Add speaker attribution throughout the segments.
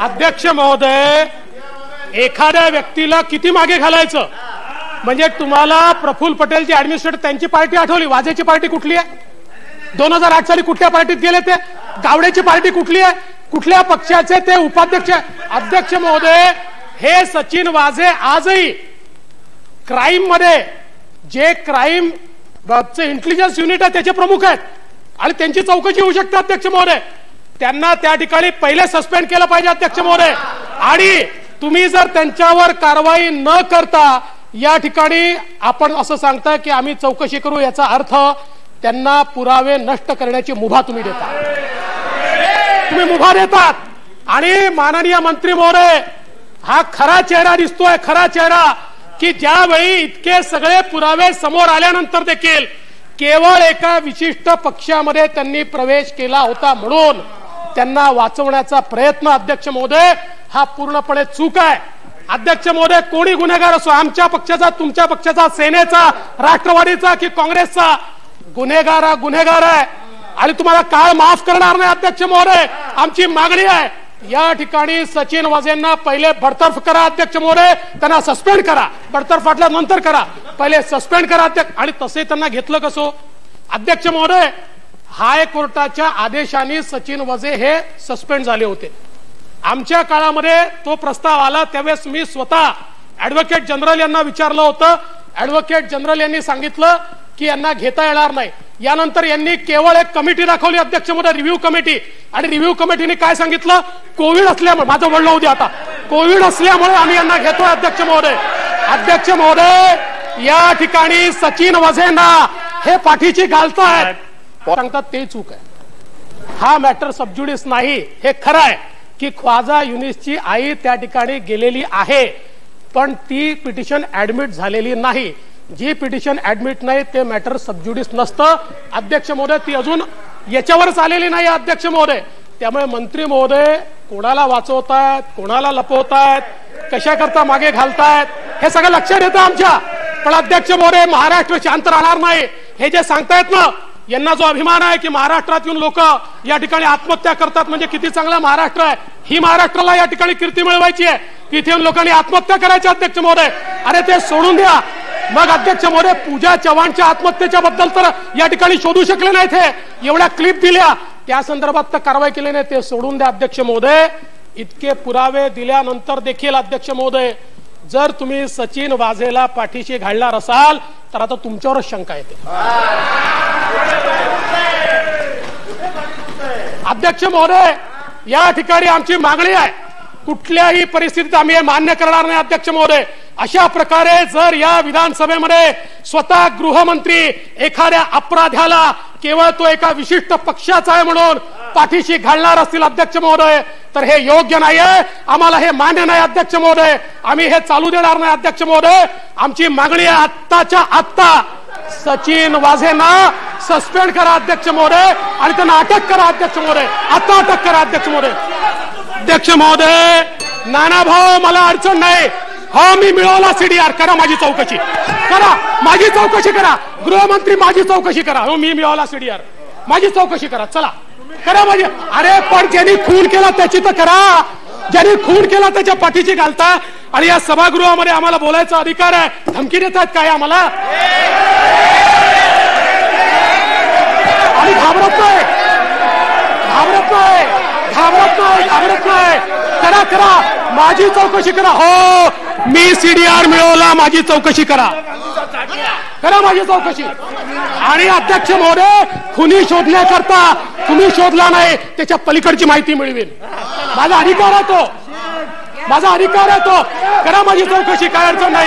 Speaker 1: अध्यक्ष महोदय, एखाद्या व्यक्तीला किती मागे घालायचं? म्हणजे तुम्हाला प्रफुल्ल पटेलची ऍडमिनिस्ट्रेटर त्यांची पार्टी आठवली. वाजेची पार्टी कुठली आहे? 2008 साली कुठल्या पार्टीत गेले ते? गावड्याची पार्टी कुठली आहे? कुठल्या पक्षाचे ते उपाध्यक्ष? अध्यक्ष महोदय, हे सचिन वाझे आजही क्राईम मध्ये जे क्राईम इंटेलिजन्स युनिट आहे त्याचे प्रमुख आहेत आणि त्यांची चौकशी होऊ शकते. अध्यक्ष महोदय, त्यांना त्या ठिकाणी पहिले सस्पेंड केलं पाहिजे. अध्यक्ष महोदय, आणि तुम्ही जर त्यांच्यावर कारवाई न करता या ठिकाणी आपण असं सांगता की आम्ही चौकशी करू, याचा अर्थ त्यांना पुरावे नष्ट करण्याची मुभा तुम्ही देता. तुम्ही मुभा देतात. आणि माननीय मंत्री महोदय, हा खरा चेहरा दिसतोय, खरा चेहरा की ज्यावेळी इतके सगळे पुरावे समोर आल्यानंतर देखील केवळ एका विशिष्ट पक्षामध्ये त्यांनी प्रवेश केला होता म्हणून त्यांना वाचवण्याचा प्रयत्न अध्यक्ष महोदय हा पूर्णपणे चूक आहे. अध्यक्ष महोदय, कोणी गुन्हेगार असो, आमच्या पक्षाचा, तुमच्या पक्षाचा, सेनेचा, राष्ट्रवादीचा की काँग्रेसचा, गुन्हेगार हा गुन्हेगार आहे आणि तुम्हाला काळ माफ करणार नाही. अध्यक्ष महोदय, आमची मागणी आहे या ठिकाणी सचिन वाझेंना पहिले बडतर्फ करा. अध्यक्ष महोदय, त्यांना सस्पेंड करा. बडतर्फ फाटल्यानंतर करा, पहिले सस्पेंड करा अध्यक्ष. आणि तसे त्यांना घेतलं कसं? अध्यक्ष महोदय, हायकोर्टाच्या आदेशाने सचिन वाझे हे सस्पेंड झाले होते. आमच्या काळामध्ये तो प्रस्ताव आला त्यावेळेस मी स्वतः ऍडव्होकेट जनरल यांना विचारलं होतं. ऍडव्होकेट जनरल यांनी सांगितलं की यांना घेता येणार नाही. यानंतर यांनी केवळ एक कमिटी दाखवली अध्यक्ष महोदय, रिव्ह्यू कमिटी. आणि रिव्ह्यू कमिटीने काय सांगितलं? कोविड असल्यामुळे, माझं बोलणं होऊ द्या आता, कोविड असल्यामुळे आम्ही यांना घेतोय. अध्यक्ष महोदय, अध्यक्ष महोदय, या ठिकाणी सचिन वाझेंना हे पाठीची घालतायत, सांगतात ते चूक आहे. हा मॅटर सबज्युडिस नाही. हे खरं आहे की ख्वाजा युनिसची आई त्या ठिकाणी गेलेली आहे, पण ती पिटिशन ऍडमिट झालेली नाही. जी पिटिशन ऍडमिट नाही ते मॅटर सबज्युडिस नसतं. अध्यक्ष महोदय, ती अजून याच्यावरच आलेली नाही अध्यक्ष महोदय. त्यामुळे मंत्री महोदय कोणाला वाचवतायत, कोणाला लपवतायत, कशा करता मागे घालतायत, हे सगळं लक्षात येतं आमच्या. पण अध्यक्ष महोदय, महाराष्ट्र शांत राहणार नाही. हे जे सांगतायत ना, यांना जो अभिमान आहे की महाराष्ट्रात येऊन लोक या ठिकाणी आत्महत्या करतात म्हणजे किती चांगला महाराष्ट्र आहे, ही महाराष्ट्राला या ठिकाणी कीर्ती मिळवायची आहे. तिथे येऊन लोकांनी आत्महत्या करायची. अध्यक्ष महोदय, अरे ते सोडून द्या. मग अध्यक्ष महोदय, पूजा चव्हाणच्या आत्महत्येच्या बद्दल तर या ठिकाणी शोधू शकले नाहीत. हे एवढ्या क्लिप दिल्या, त्या संदर्भात तर कारवाई केली नाही, ते सोडून द्या. अध्यक्ष महोदय, इतके पुरावे दिल्यानंतर देखील अध्यक्ष महोदय, जर तुम्ही सचिन वाझेला पाठीशी घालणार असाल तर आता तुमच्यावरच शंका येते. अध्यक्ष महोदय, या ठिकाणी आमची मागणी आहे, कुठल्याही परिस्थितीत आम्ही हे मान्य करणार नाही. अध्यक्ष महोदय, अशा प्रकारे जर या विधानसभेमध्ये स्वतः गृहमंत्री एखाद्या अपराध्याला केवळ तो एका विशिष्ट पक्षाचा आहे म्हणून पाठीशी घालणार असतील अध्यक्ष महोदय, तर हे योग्य नाहीये. आम्हाला हे मान्य नाही अध्यक्ष महोदय. आम्ही हे चालू देणार नाही अध्यक्ष महोदय. आमची मागणी आहे आत्ताच्या आत्ता सचिन वाझेंना सस्पेंड करा अध्यक्ष महोदय आणि त्यांना अटक करा अध्यक्ष महोदय. आता अटक करा अध्यक्ष महोदय. अध्यक्ष महोदय, नाना भाऊ, मला अडचण नाही. हो, मी मिळवला सीडीआर. करा माझी चौकशी, करा माझी चौकशी करा. गृहमंत्री माझी चौकशी करा. हो, मी मिळवला सीडीआर, माझी चौकशी करा. चला करा माझी. अरे पण ज्यांनी खून केला त्याची तर करा. ज्यांनी खून केला त्याच्या पाठीची घालता आणि या सभागृहामध्ये आम्हाला बोलायचा अधिकार आहे. धमकी देतात काय आम्हाला? आणि घाबरत नाही, घाबरत नाही, घाबरत नाही, घाबरत नाही. करा करा माझी चौकशी करा. हो, मी सीडीआर मिळवला, माझी चौकशी करा. करा माझी चौकशी. आणि अध्यक्ष महोदय, खुनी शोधण्याकरता तुम्ही शोधला नाही, त्याच्या पलीकडची माहिती मिळवेल. माझा अधिकार आहे तो, माझा अधिकार आहे तो. करा माझी चौकशी, काय अडचण नाही.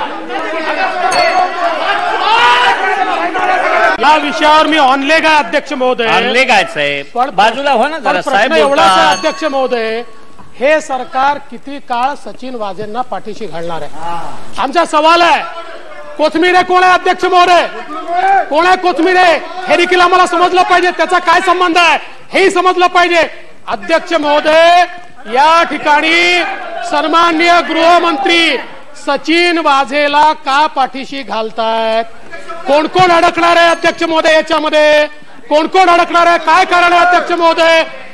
Speaker 1: या विषयावर मी ऑनलेग आहे अध्यक्ष महोदय.
Speaker 2: ऑनलेग आहे साहेब, पण बाजूला हो ना जरा साहेब.
Speaker 1: एवढाच आहे अध्यक्ष महोदय, हे सरकार किती काळ सचिन वाझेंना पाठीशी घालणार आहे? आमचा सवाल आहे. कोथमिरे कोण आहे अध्यक्ष महोदय? कोण आहे कोथमिरे? हे देखील आम्हाला समजलं पाहिजे. त्याचा काय संबंध आहे हेही समजलं पाहिजे. अध्यक्ष महोदय, या ठिकाणी सन्माननीय गृहमंत्री सचिन वाझेला का पाठीशी घालतायत? कोण कोण अडकणार आहे अध्यक्ष महोदय याच्यामध्ये? कोण कोण अडकणार आहे? काय कारण आहे अध्यक्ष महोदय?